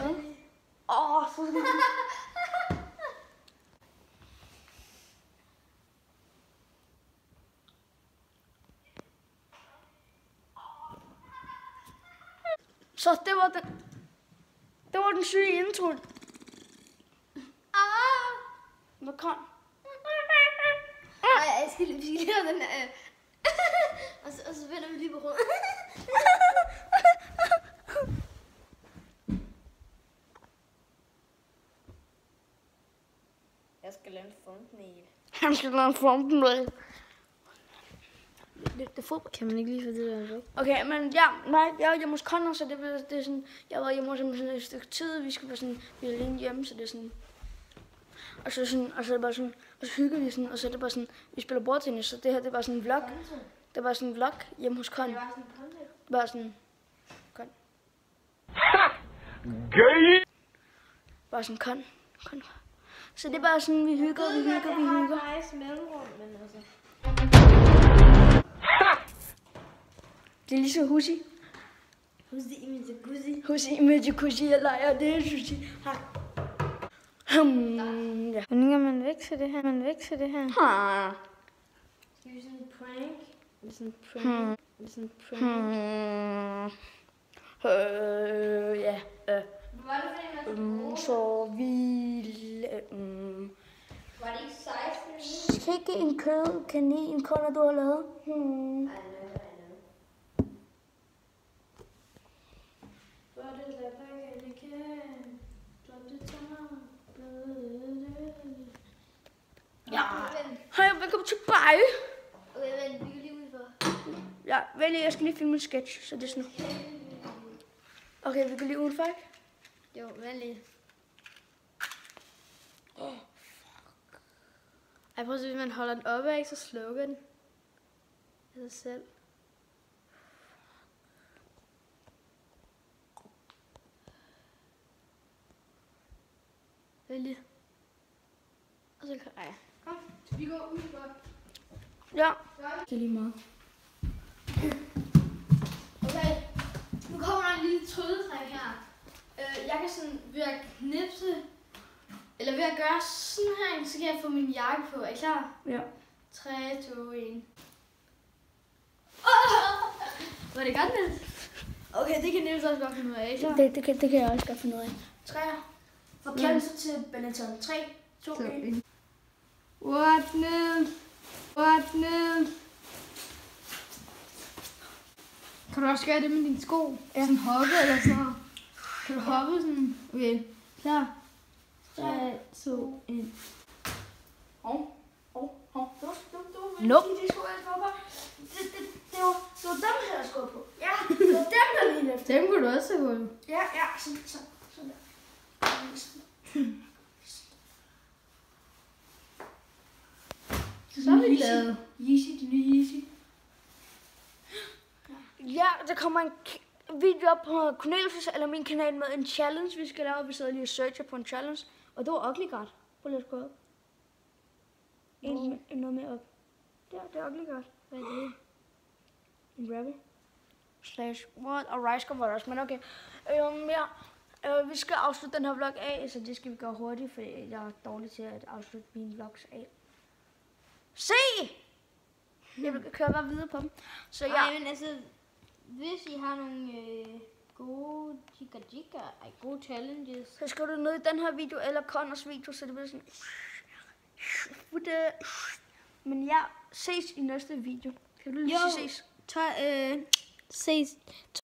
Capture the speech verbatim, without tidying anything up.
Åh, oh, så skal vi... Så det var den... Det var den syge intro. Ah! Hvad kom? Ej, jeg skal lige, vi skal lige have den her. øh. og, så, og så vender vi lige på rundt. Jeg skal lave en thumbnail. Han skal lave en thumbnail. Det, det fodbold kan man ikke lige få det der. Okay, men ja, nej, jeg er hjemme hos Connor, så det, det, det er sådan, jeg var hjemme hos ham sådan et stykke tid, vi skal være sådan, vi er alene hjemme, så det er sådan, og så sådan, og så er det bare sådan, og så hygger vi sådan, og så er det bare sådan, vi spiller bordtennis, så det her, det var sådan en vlog, det var sådan en vlog hjemme hos Connor. Det var sådan en content. Det var sådan, kon. Gay! Bare sådan, kon, kon. Så det er bare sådan, vi hygger, vi hygger, vi hygger. Det har et nice mellemrum, men altså. Det er ligesom Husi. Husi i min jacuzzi. Husi med jacuzzi, jeg leger, det er sushi. Hmm, ja. Hvordan kan man væk til det her? Man væk til det her. Ha. Skal vi sådan en prank? Det er sådan en prank. Hmm. Det er sådan en prank. Hmm. Øh, ja. Øh. Hvad var det for en, der Um, så vi... Um, Var det ikke seksten? Sikke en kød kanin, Connor, du har lavet. Hmm. Ja. Hej, velkommen til Baje. Okay, vent, vi kan lige udenfor. Ja, vent lige, jeg skal lige filme en sketch, så det er sådan noget. Okay, vi går lige udenfor, ikke? Jo, vent lige. Åh, oh, Ej, prøv at se, hvis man holder den oppe, ikke, så slukker den. Af sig selv. Vent lige. Og så kan jeg. Kom, vi går udenfor. ja. Det er lige meget. Okay, nu kommer der en lille trylletræk her. Øh, jeg kan sådan ved at knipse, eller ved at gøre sådan her, så kan jeg få min jakke på. Er I klar? Ja. tre, to, et. Oh! Var det godt, Niels? Okay, det kan Niels også godt finde ud af. Er I klar? Det, det, kan, det kan jeg også godt finde ud af. Træer. Fra Kansas til Benetton. tre, to, et. What, Niels? What, Niels? Kan du også gøre det med dine sko? Ja. Sådan hoppe eller sådan noget? Kan du hoppe sådan? Okay, klar. tre, to, et. Hov, hov, hov. Du, du, du. Nope. De sko, jeg går på. Det, det, det, var, det var dem, jeg skulle på. Ja, det var dem, der lige efter. Dem kunne du også have gået. Ja, ja, sådan, sådan, sådan der. Så er vi lavet. Yeezy, det nye Yeezy. Ja, der kommer en k- video op på Cornelius eller min kanal med en challenge, vi skal lave. Vi sidder lige og searcher på en challenge. Og det var ugly god. Prøv lige at gå op. En, en noget mere op. Der, det er ugly god. Hvad er det? En rabbit. Slash what? Og rice var der også, men okay. Øhm, ja. Øh, vi skal afslutte den her vlog af, så det skal vi gøre hurtigt, for jeg er dårlig til at afslutte mine vlogs af. Se! Jeg vil køre bare videre på dem. Så ja. Nej, men altså, hvis I har nogle øh, gode jigga jigga, ej, gode challenges. Så skriv det ned i den her video, eller Connors video, så det bliver sådan... Men ja, ses i næste video. Kan du lige Jo. sige ses? Tøj, øh, ses.